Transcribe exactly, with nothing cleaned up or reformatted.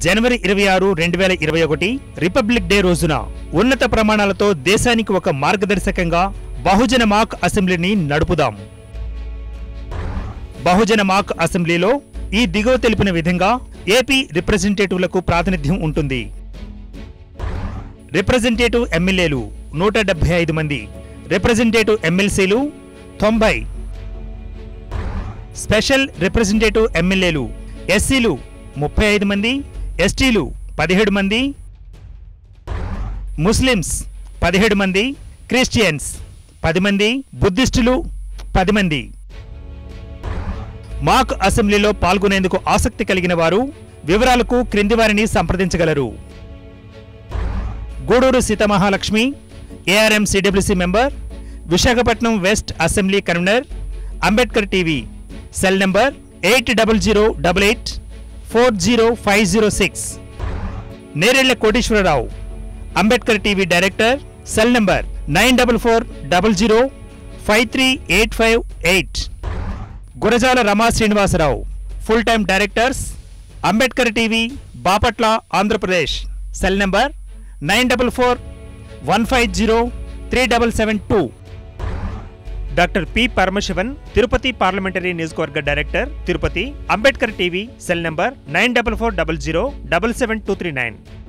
జనవరి ఇరవై ఆరు రెండు వేల ఇరవై ఒకటి రిపబ్లిక్ డే రోజున ఉన్నత ప్రమాణాలతో దేశానికి ఒక మార్గదర్శకంగా బహుజన మాక్ అసెంబ్లీని నడుపుదాం. బహుజన మాక్ అసెంబ్లీలో ఈ దిగువ తెలిపిన విధంగా ఏపీ రిప్రజెంటేటివ్లకు ప్రాతినిధ్యం ఉంటుంది. రిప్రజెంటేటివ్ ఎమ్మెల్యేలు నూట డెబ్బై ఐదు మంది, రిప్రజెంటేటివ్ ఎమ్మెల్సీలు తొంభై, స్పెషల్ రిప్రజెంటేటివ్ ఎమ్మెల్యేలు ఎస్సీలు ముప్పై ఐదు మంది, ఎస్టీలు పదిహేడు మంది, ముస్లిమ్స్ పదిహేడు మంది, క్రిస్టియన్స్ పది మంది, బుద్ధిస్టులు పది మంది. మాక్ అసెంబ్లీలో పాల్గొనేందుకు ఆసక్తి కలిగిన వారు వివరాలకు క్రింది వారిని సంప్రదించగలరు. Guduru Seethamahalakshmi, ARM CWC member, Visakhapatnam west assembly convener, Ambedkar TV, cell number eight double zero double eight four zero five zero six. Nerella Koteswararao, Ambedkar TV director, cell number nine double four double zero five three eight five eight. Gurajala Rama Srinivasarao, full time directors, Ambedkar TV, Bapatla, Andhra Pradesh, cell number nine double four one five zero three double seven two. Doctor P Paramasivan, Tirupati parliamentary నియోజకవర్గ director, Tirupati, Ambedkar TV, cell number nine double four double zero double seven two three nine.